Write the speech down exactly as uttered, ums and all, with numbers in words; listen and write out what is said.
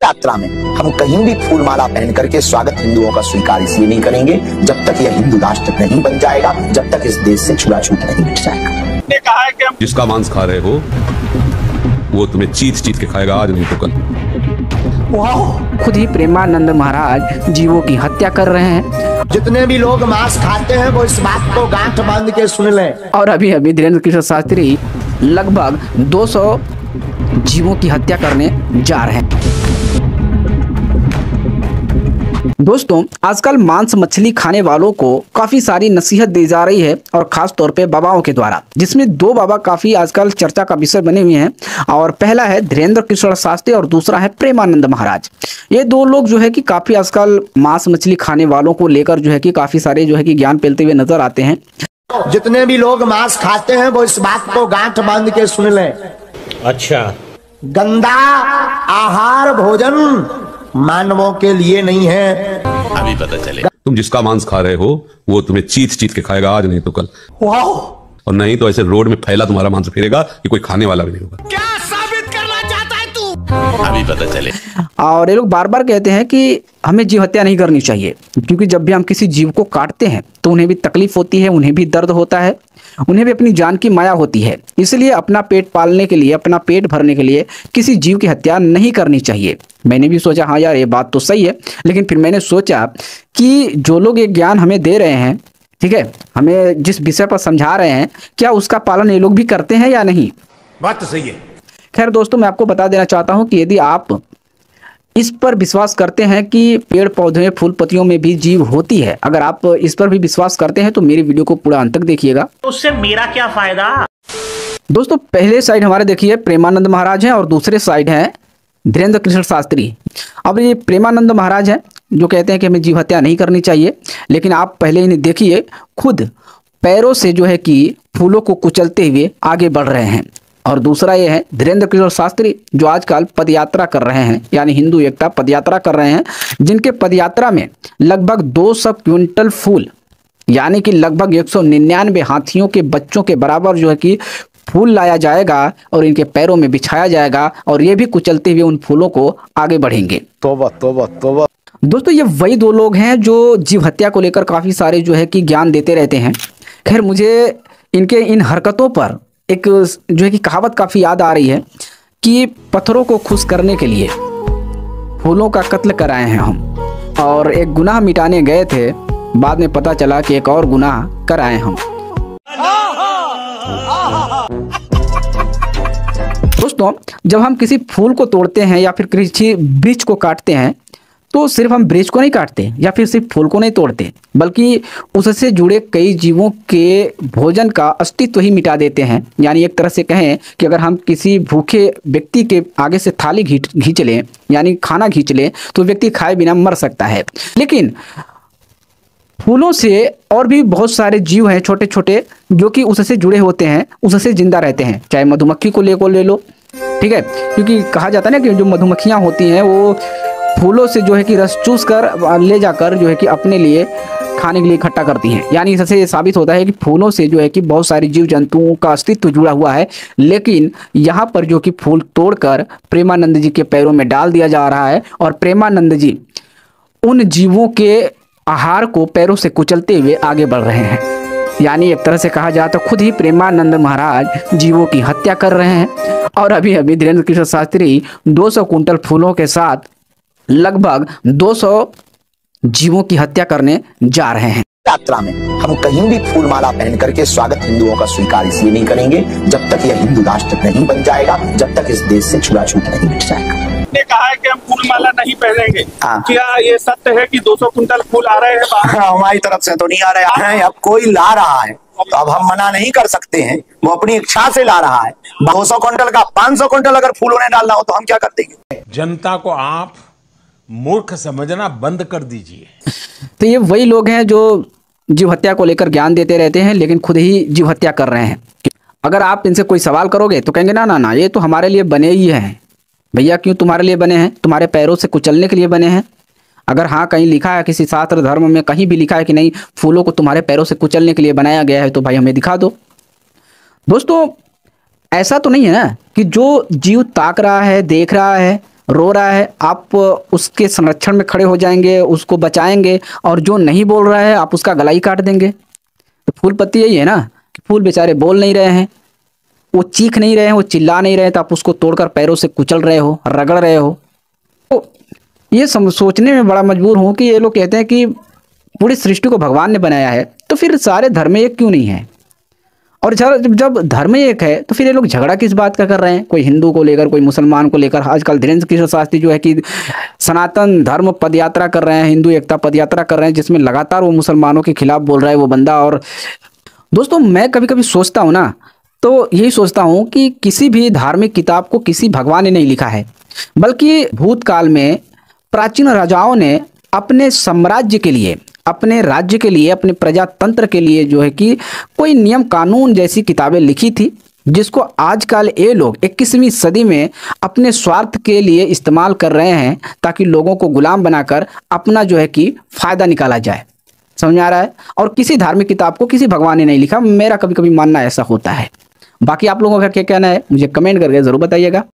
यात्रा में हम कहीं भी फूल माला पहन करके स्वागत हिंदुओं का स्वीकार इसलिए नहीं करेंगे जब तक यह हिंदू राष्ट्र नहीं बन जाएगा, जब तक इस देश से छुआछूत नहीं मिट जाएगा। कहा है कि जिसका मांस खा रहे हो वो तुम्हें चीत चीत के खाएगा, आज नहीं तो कल। खुद ही प्रेमानंद महाराज जीवों की हत्या कर रहे हैं। जितने भी लोग मांस खाते हैं वो इस बात को गांठ बांध के सुन लें। और अभी अभी धीरेन्द्र कृष्ण शास्त्री लगभग दो सौ जीवों की हत्या करने जा रहे हैं। दोस्तों, आजकल मांस मछली खाने वालों को काफी सारी नसीहत दी जा रही है और खास तौर पे बाबाओं के द्वारा, जिसमें दो बाबा काफी आजकल चर्चा का विषय बने हुए हैं। और पहला है धीरेन्द्र कृष्ण शास्त्री और दूसरा है प्रेमानंद महाराज। ये दो लोग जो है कि काफी आजकल मांस मछली खाने वालों को लेकर जो है कि काफी सारे जो है कि ज्ञान फैलते हुए नजर आते हैं। जितने भी लोग मांस खाते हैं वो इस बात को गांठ बांध के सुन लें। अच्छा, गंदा आहार भोजन मानवों के लिए नहीं है। अभी पता चले। तुम जिसका मांस खा रहे हो वो तुम्हें चीत चीत के खाएगा, आज नहीं तो कल। और नहीं तो ऐसे रोड में फैला तुम्हारा मांस फिरेगा कि कोई खाने वाला भी नहीं होगा। क्या साबित करना चाहता है तू? अभी पता चले। और ये लोग बार बार कहते हैं कि हमें जीव हत्या नहीं करनी चाहिए, क्योंकि जब भी हम किसी जीव को काटते हैं तो उन्हें भी तकलीफ होती है, उन्हें भी दर्द होता है, उन्हें भी अपनी जान की माया होती है। इसलिए अपना पेट पालने के लिए, अपना पेट भरने के लिए किसी जीव की हत्या नहीं करनी चाहिए। मैंने भी सोचा हाँ यार ये बात तो सही है, लेकिन फिर मैंने सोचा कि जो लोग ये ज्ञान हमें दे रहे हैं, ठीक है, हमें जिस विषय पर समझा रहे हैं, क्या उसका पालन ये लोग भी करते हैं या नहीं? बात तो सही है। खैर दोस्तों, मैं आपको बता देना चाहता हूँ कि यदि आप इस पर विश्वास करते हैं कि पेड़ पौधे फूल पत्तियों में भी जीव होती है, अगर आप इस पर भी विश्वास करते हैं तो मेरी वीडियो को पूरा अंत तक देखिएगा। उससे मेरा क्या फायदा? दोस्तों, पहले साइड हमारे देखिए प्रेमानंद महाराज हैं और दूसरे साइड हैं धीरेन्द्र कृष्ण शास्त्री। अब ये प्रेमानंद महाराज हैं जो कहते हैं कि हमें जीव हत्या नहीं करनी चाहिए, लेकिन आप पहले इन्हें देखिए, खुद पैरों से जो है कि फूलों को कुचलते हुए आगे बढ़ रहे हैं। और दूसरा ये है धीरेन्द्र कृष्ण शास्त्री जो आजकल पदयात्रा कर रहे हैं, यानी हिंदू एकता पदयात्रा कर रहे हैं, जिनके पदयात्रा में लगभग दो सौ क्विंटल फूल, यानी कि लगभग एक सौ निन्यानवे हाथियों के बच्चों के बराबर जो है कि फूल लाया जाएगा और इनके पैरों में बिछाया जाएगा और ये भी कुचलते हुए उन फूलों को आगे बढ़ेंगे। तौबा तौबा तौबा। दोस्तों, ये वही दो लोग हैं जो जीव हत्या को लेकर काफी सारे जो है कि ज्ञान देते रहते हैं। खैर, मुझे इनके इन हरकतों पर एक जो है कि कहावत काफी याद आ रही है कि पत्थरों को खुश करने के लिए फूलों का कत्ल कराए हैं हम, और एक गुनाह मिटाने गए थे, बाद में पता चला कि एक और गुनाह कराए हम। दोस्तों, जब हम किसी फूल को तोड़ते हैं या फिर किसी वृक्ष को काटते हैं तो सिर्फ हम वृक्ष को नहीं काटते या फिर सिर्फ फूल को नहीं तोड़ते, बल्कि उससे जुड़े कई जीवों के भोजन का अस्तित्व ही मिटा देते हैं। यानी एक तरह से कहें कि अगर हम किसी भूखे व्यक्ति के आगे से थाली खींच खींच लें, यानी खाना खींच लें, तो व्यक्ति खाए बिना मर सकता है। लेकिन फूलों से और भी बहुत सारे जीव हैं छोटे छोटे जो कि उससे जुड़े होते हैं, उससे जिंदा रहते हैं। चाहे मधुमक्खी को ले को ले लो, ठीक है, क्योंकि कहा जाता है ना कि जो मधुमक्खियाँ होती हैं वो फूलों से जो है कि रस चूस कर ले जाकर जो है कि अपने लिए खाने के लिए इकट्ठा करती हैं। यानी इससे ये साबित होता है कि फूलों से जो है कि बहुत सारी जीव जंतुओं का अस्तित्व जुड़ा हुआ है। लेकिन यहाँ पर जो कि फूल तोड़कर प्रेमानंद जी के पैरों में डाल दिया जा रहा है और प्रेमानंद जी उन जीवों के आहार को पैरों से कुचलते हुए आगे बढ़ रहे हैं। यानी एक तरह से कहा जाए तो खुद ही प्रेमानंद महाराज जीवों की हत्या कर रहे हैं। और अभी अभी धीरेन्द्र कृष्ण शास्त्री दो सौ कुंटल फूलों के साथ लगभग दो सौ जीवों की हत्या करने जा रहे हैं। यात्रा में हम कहीं भी फूल माला पहन करके स्वागत हिंदुओं का स्वीकार इसलिए नहीं करेंगे जब तक यह हिंदू राष्ट्र नहीं बन जाएगा, जब तक इस देश से छुआछूत नहीं मिट जाएगा। ने कहा है कि हम फूल माला नहीं पहनेंगे। हाँ। क्या ये सत्य है कि दो सौ कुंटल फूल आ रहे हैं बाहर? हमारी तरफ से तो नहीं आ रहे हैं, अब कोई ला रहा है तो अब हम मना नहीं कर सकते हैं, वो अपनी इच्छा से ला रहा है। दो सौ कुंटल का पाँच सौ कुंटल अगर फूलों ने डालना हो तो हम क्या कर देंगे? जनता को आप मूर्ख समझना बंद कर दीजिए। तो ये वही लोग हैं जो जीव हत्या को लेकर ज्ञान देते रहते हैं, लेकिन खुद ही जीव हत्या कर रहे हैं। अगर आप इनसे कोई सवाल करोगे तो कहेंगे ना ना ना ये तो हमारे लिए बने ही हैं। भैया क्यों तुम्हारे लिए बने हैं? तुम्हारे पैरों से कुचलने के लिए बने हैं। अगर हाँ कहीं लिखा है किसी शास्त्र धर्म में कहीं भी लिखा है कि नहीं फूलों को तुम्हारे पैरों से कुचलने के लिए बनाया गया है तो भाई हमें दिखा दो। दोस्तों, ऐसा तो नहीं है ना कि जो जीव ताक रहा है, देख रहा है, रो रहा है आप उसके संरक्षण में खड़े हो जाएंगे, उसको बचाएंगे, और जो नहीं बोल रहा है आप उसका गला ही काट देंगे। तो फूल पत्ती यही है ना कि फूल बेचारे बोल नहीं रहे हैं, वो चीख नहीं रहे हैं, वो चिल्ला नहीं रहे हैं, तो आप उसको तोड़कर पैरों से कुचल रहे हो, रगड़ रहे हो। तो ये सम सोचने में बड़ा मजबूर हूँ कि ये लोग कहते हैं कि पूरी सृष्टि को भगवान ने बनाया है, तो फिर सारे धर्म एक क्यों नहीं है? और जब जब धर्म एक है तो फिर ये लोग झगड़ा किस बात का कर रहे हैं? कोई हिंदू को लेकर, कोई मुसलमान को लेकर। आजकल धीरेन्द्र किशोर शास्त्री जो है कि सनातन धर्म पद यात्रा कर रहे हैं, हिंदू एकता पद यात्रा कर रहे हैं, जिसमें लगातार वो मुसलमानों के खिलाफ बोल रहा है वो बंदा। और दोस्तों मैं कभी कभी सोचता हूँ ना, तो यही सोचता हूँ कि किसी भी धार्मिक किताब को किसी भगवान ने नहीं लिखा है, बल्कि भूतकाल में प्राचीन राजाओं ने अपने साम्राज्य के लिए, अपने राज्य के लिए, अपने प्रजातंत्र के लिए जो है कि कोई नियम कानून जैसी किताबें लिखी थी, जिसको आजकल ये लोग इक्कीसवीं सदी में अपने स्वार्थ के लिए इस्तेमाल कर रहे हैं, ताकि लोगों को गुलाम बनाकर अपना जो है कि फायदा निकाला जाए। समझ में आ रहा है? और किसी धार्मिक किताब को किसी भगवान ने नहीं लिखा, मेरा कभी कभी मानना ऐसा होता है। बाकी आप लोगों का क्या कहना है मुझे कमेंट करके जरूर बताइएगा।